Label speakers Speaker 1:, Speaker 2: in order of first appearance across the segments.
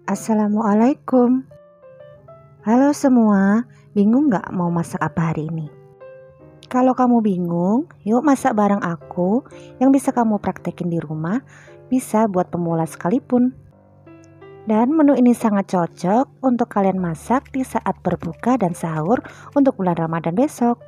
Speaker 1: Assalamualaikum. Halo semua, bingung nggak mau masak apa hari ini? Kalau kamu bingung, yuk masak bareng aku yang bisa kamu praktekin di rumah, bisa buat pemula sekalipun. Dan menu ini sangat cocok untuk kalian masak di saat berbuka dan sahur untuk bulan Ramadan besok.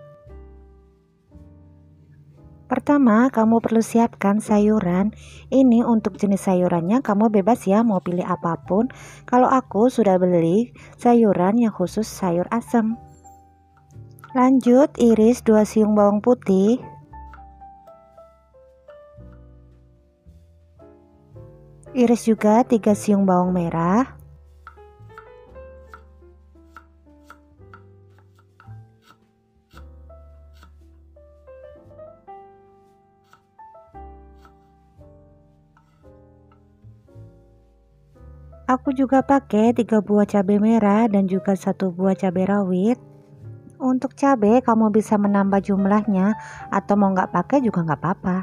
Speaker 1: Pertama, kamu perlu siapkan sayuran. Ini untuk jenis sayurannya kamu bebas ya mau pilih apapun. Kalau aku sudah beli sayuran yang khusus sayur asem. Lanjut, iris 2 siung bawang putih. Iris juga 3 siung bawang merah. Aku juga pakai 3 buah cabai merah dan juga 1 buah cabai rawit. Untuk cabai kamu bisa menambah jumlahnya atau mau nggak pakai juga nggak apa-apa.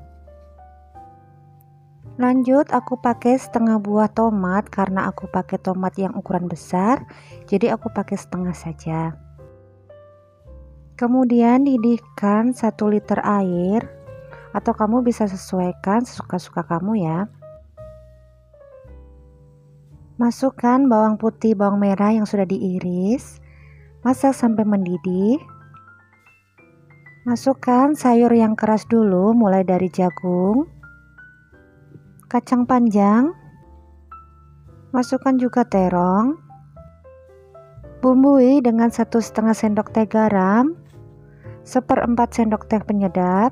Speaker 1: Lanjut, aku pakai setengah buah tomat karena aku pakai tomat yang ukuran besar, jadi aku pakai setengah saja. Kemudian didihkan 1 liter air, atau kamu bisa sesuaikan sesuka-suka kamu ya. Masukkan bawang putih, bawang merah yang sudah diiris, masak sampai mendidih. Masukkan sayur yang keras dulu, mulai dari jagung, kacang panjang, masukkan juga terong. Bumbui dengan 1,5 sendok teh garam, 1/4 sendok teh penyedap,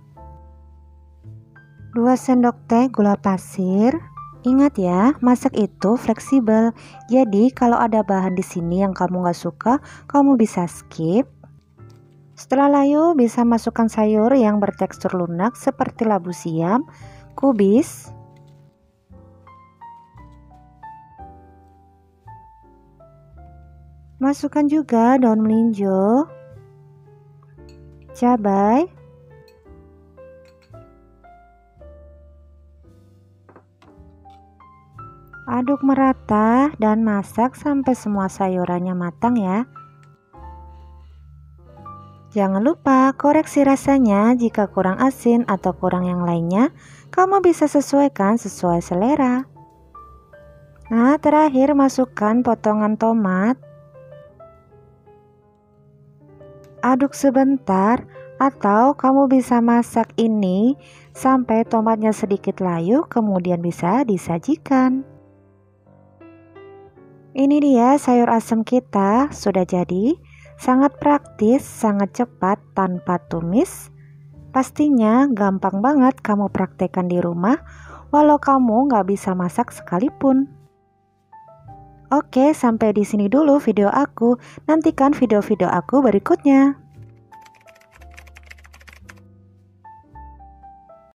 Speaker 1: 2 sendok teh gula pasir. Ingat ya, masak itu fleksibel. Jadi kalau ada bahan di sini yang kamu nggak suka, kamu bisa skip. Setelah layu, bisa masukkan sayur yang bertekstur lunak seperti labu siam, kubis, masukkan juga daun melinjo, cabai, aduk merata dan masak sampai semua sayurannya matang ya. Jangan lupa koreksi rasanya jika kurang asin atau kurang yang lainnya, kamu bisa sesuaikan sesuai selera. Nah, terakhir masukkan potongan tomat. Aduk sebentar atau kamu bisa masak ini sampai tomatnya sedikit layu, kemudian bisa disajikan. Ini dia sayur asem kita sudah jadi. Sangat praktis, sangat cepat tanpa tumis. Pastinya gampang banget kamu praktekkan di rumah walau kamu nggak bisa masak sekalipun. Oke, sampai di sini dulu video aku. Nantikan video-video aku berikutnya.